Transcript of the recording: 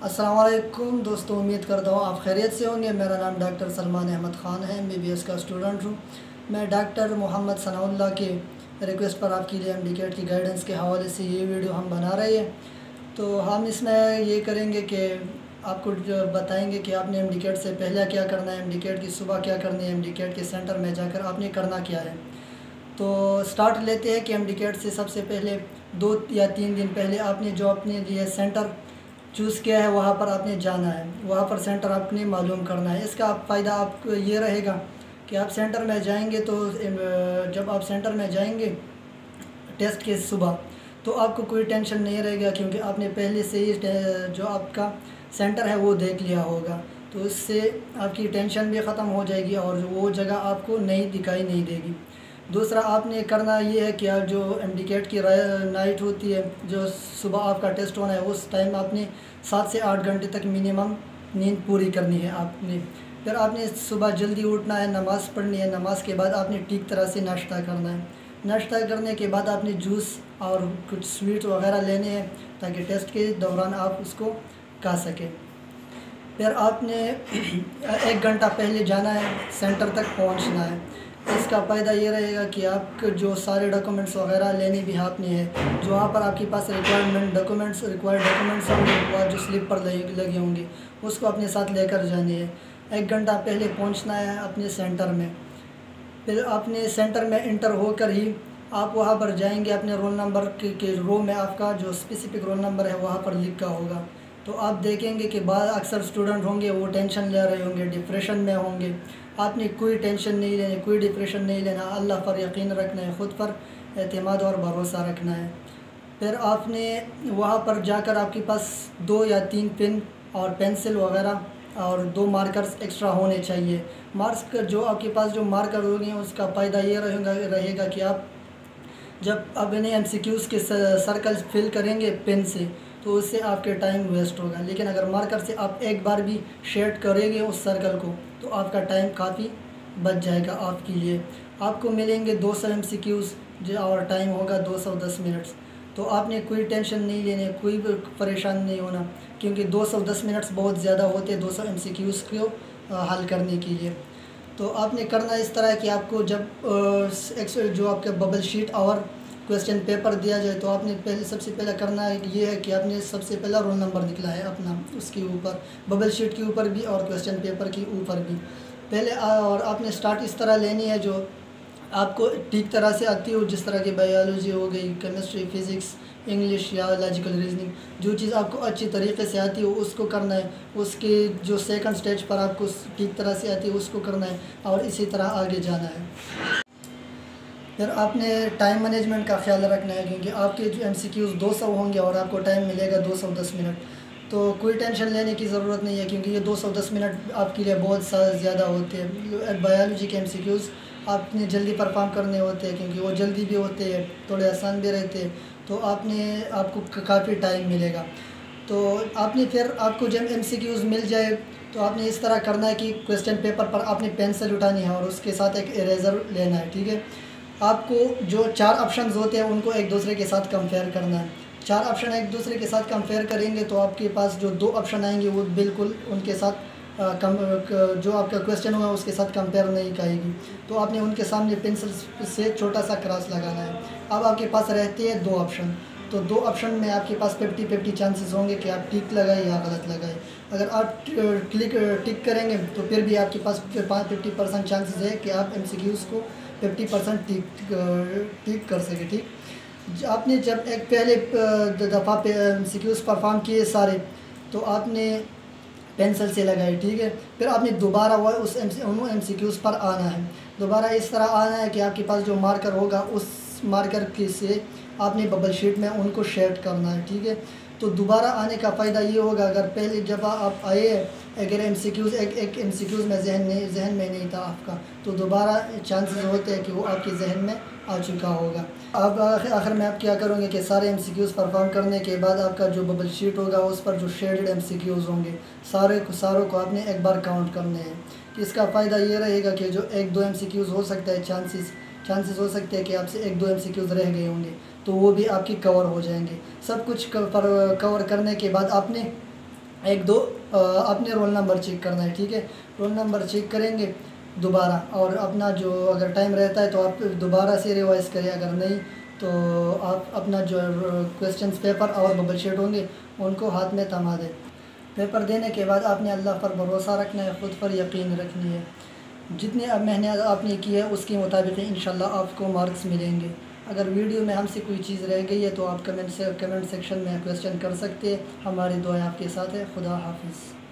अस्सलाम वालेकुम दोस्तों, उम्मीद करता हूँ आप खैरियत से होंगे। मेरा नाम डॉक्टर सलमान अहमद ख़ान है, MBBS का स्टूडेंट हूँ। मैं डॉक्टर मोहम्मद सनाउल्लाह के रिक्वेस्ट पर आपके लिए MD-CAT की गाइडेंस के हवाले से ये वीडियो हम बना रहे हैं। तो हम इसमें ये करेंगे कि आपको जो बताएंगे कि आपने MD-CAT से पहले क्या करना है, MD-CAT की सुबह क्या करनी है, MD-CAT के सेंटर में जाकर आपने करना क्या है। तो स्टार्ट लेते हैं कि MD-CAT से सबसे पहले 2 या 3 दिन पहले आपने जो अपने लिए सेंटर चूज़ किया है वहाँ पर आपने जाना है, वहाँ पर सेंटर आपने मालूम करना है। इसका फ़ायदा आपको ये रहेगा कि आप सेंटर में जाएंगे तो जब आप सेंटर में जाएंगे टेस्ट के सुबह, तो आपको कोई टेंशन नहीं रहेगा, क्योंकि आपने पहले से ही जो आपका सेंटर है वो देख लिया होगा। तो इससे आपकी टेंशन भी ख़त्म हो जाएगी और वो जगह आपको दिखाई नहीं देगी। दूसरा आपने करना ये है कि आप जो MD-CAT की नाइट होती है, जो सुबह आपका टेस्ट होना है, उस टाइम आपने 7 से 8 घंटे तक मिनिमम नींद पूरी करनी है आपने। फिर आपने सुबह जल्दी उठना है, नमाज़ पढ़नी है, नमाज के बाद आपने ठीक तरह से नाश्ता करना है। नाश्ता करने के बाद आपने जूस और कुछ स्वीट वगैरह लेने हैं ताकि टेस्ट के दौरान आप उसको खा सकें। फिर आपने 1 घंटा पहले जाना है, सेंटर तक पहुंचना है। इसका फ़ायदा ये रहेगा कि आपके जो सारे डॉक्यूमेंट्स वगैरह लेने भी आपने हैं, जो वहाँ पर आपके पास रिक्वायर्ड डॉक्यूमेंट्स होंगे, वो जो स्लिप पर लगे होंगे उसको अपने साथ लेकर जाने हैं। 1 घंटा पहले पहुँचना है अपने सेंटर में। फिर आपने सेंटर में इंटर होकर ही आप वहाँ पर जाएंगे, अपने रोल नंबर के रो में आपका जो स्पेसिफिक रोल नंबर है वहाँ पर लिखा होगा। तो आप देखेंगे कि बाद अक्सर स्टूडेंट होंगे वो टेंशन ले रहे होंगे, डिप्रेशन में होंगे। आपने कोई टेंशन नहीं लेनी, कोई डिप्रेशन नहीं लेना, अल्लाह पर यकीन रखना है, ख़ुद पर एतमाद और भरोसा रखना है। फिर आपने वहाँ पर जाकर आपके पास 2 या 3 पेन और पेंसिल वगैरह और 2 मार्कर्स एक्स्ट्रा होने चाहिए। मार्क्स जो आपके पास जो मार्कर होंगे उसका फ़ायदा ये रहेगा कि आप जब अपने MCQs के सर्कल फिल करेंगे पेन से, तो उससे आपके टाइम वेस्ट होगा। लेकिन अगर मार्कर से आप एक बार भी शेड करेंगे उस सर्कल को, तो आपका टाइम काफ़ी बच जाएगा आपके लिए। आपको मिलेंगे 200 MCQs जो और टाइम होगा 210 मिनट्स। तो आपने कोई टेंशन नहीं लेनी, कोई भी परेशान नहीं होना, क्योंकि 210 मिनट्स बहुत ज़्यादा होते हैं 200 MCQs को हल करने के लिए। तो आपने करना इस तरह कि आपको जब जो आपका बबल शीट और क्वेश्चन पेपर दिया जाए, तो आपने सबसे पहले करना ये है कि आपने सबसे पहला रोल नंबर निकला है अपना, उसके ऊपर बबल शीट के ऊपर भी और क्वेश्चन पेपर के ऊपर भी पहले और आपने स्टार्ट इस तरह लेनी है जो आपको ठीक तरह से आती हो, जिस तरह की बायोलॉजी हो गई, केमिस्ट्री, फिज़िक्स, इंग्लिश या लॉजिकल रीजनिंग, जो चीज़ आपको अच्छी तरीके से आती हो उसको करना है। उसके जो सेकंड स्टेज पर आपको ठीक तरह से आती है उसको करना है और इसी तरह आगे जाना है। फिर आपने टाइम मैनेजमेंट का ख्याल रखना है, क्योंकि आपके जो MCQs 200 होंगे और आपको टाइम मिलेगा 210 मिनट। तो कोई टेंशन लेने की ज़रूरत नहीं है, क्योंकि ये 210 मिनट आपके लिए बहुत ज़्यादा होते हैं। बायोलॉजी के MCQs आपने जल्दी परफॉर्म करने होते हैं, क्योंकि वो जल्दी भी होते हैं, थोड़े आसान भी रहते हैं। तो आपको काफ़ी टाइम मिलेगा। तो आपने फिर आपको जब MCQs मिल जाए तो आपने इस तरह करना है कि क्वेश्चन पेपर पर आपने पेंसिल उठानी है और उसके साथ एक इरेज़र लेना है, ठीक है। आपको जो 4 ऑप्शंस होते हैं उनको एक दूसरे के साथ कंपेयर करना है। 4 ऑप्शन एक दूसरे के साथ कंपेयर करेंगे तो आपके पास जो 2 ऑप्शन आएंगे वो बिल्कुल उनके साथ जो आपका क्वेश्चन हुआ उसके साथ कंपेयर नहीं करेगी। तो आपने उनके सामने पेंसिल से छोटा सा क्रॉस लगाना है। अब आपके पास रहते हैं 2 ऑप्शन, तो 2 ऑप्शन में आपके पास 50-50 चांसेस होंगे कि आप टिक लगाए या गलत लगाए। अगर आप टिक करेंगे तो फिर भी आपके पास 50% चांसेस है कि आप MCQs को 50% टिक कर सके, ठीक। आपने जब एक पहले दफ़ा पे MCQs परफॉर्म किए सारे, तो आपने पेंसिल से लगाए, ठीक है। फिर आपने दोबारा उस MCQs पर आना है। दोबारा इस तरह आना है कि आपके पास जो मार्कर होगा उस मार्कर के से आपने बबल शीट में उनको शेड करना है, ठीक है। तो दोबारा आने का फ़ायदा ये होगा, अगर पहले जब आप आए अगर MCQs एक MCQs में जहन में नहीं था आपका, तो दोबारा चांसेस होते हैं कि वो आपके जहन में आ चुका होगा। अब आखिर में आप क्या करोगे कि सारे MCQs परफॉर्म करने के बाद आपका जो बबल शीट होगा उस पर जो शेडेड MCQs होंगे सारों को आपने एक बार काउंट करने हैं। कि इसका फ़ायदा ये रहेगा कि जो 1-2 MCQs हो सकता है चांसेस हो सकते हैं कि आपसे 1-2 MCQs रह गए होंगे, तो वो भी आपकी कवर हो जाएंगे। सब कुछ कवर करने के बाद आपने एक दो अपने रोल नंबर चेक करना है, ठीक है। रोल नंबर चेक करेंगे दोबारा, और अपना जो अगर टाइम रहता है तो आप दोबारा से रिवाइज़ करें, अगर नहीं तो आप अपना जो क्वेश्चंस पेपर और बबल शीट होंगे उनको हाथ में थमा दें। पेपर देने के बाद आपने अल्लाह पर भरोसा रखना है, ख़ुद पर यकीन रखनी है। जितनी अब मेहनत आपने की है उसके मुताबिक इंशाल्लाह आपको मार्क्स मिलेंगे। अगर वीडियो में हमसे कोई चीज़ रह गई है तो आप कमेंट सेक्शन में क्वेश्चन कर सकते हैं। हमारी दुआएं आपके साथ है। खुदा हाफिज़।